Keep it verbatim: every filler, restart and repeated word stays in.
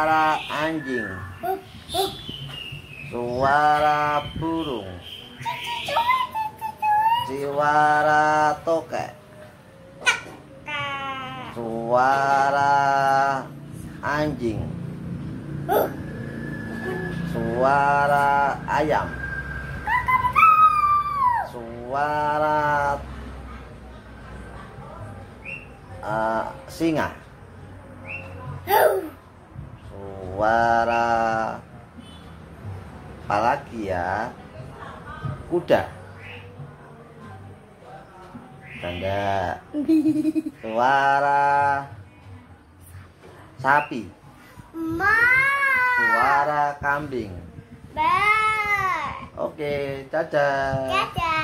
Suara anjing. Suara burung. Suara tokek. Suara anjing. Suara ayam. Suara uh, singa. Suara apalagi ya? Kuda. Tanda. Suara sapi. Suara kambing. Oke, dadah. Dadah.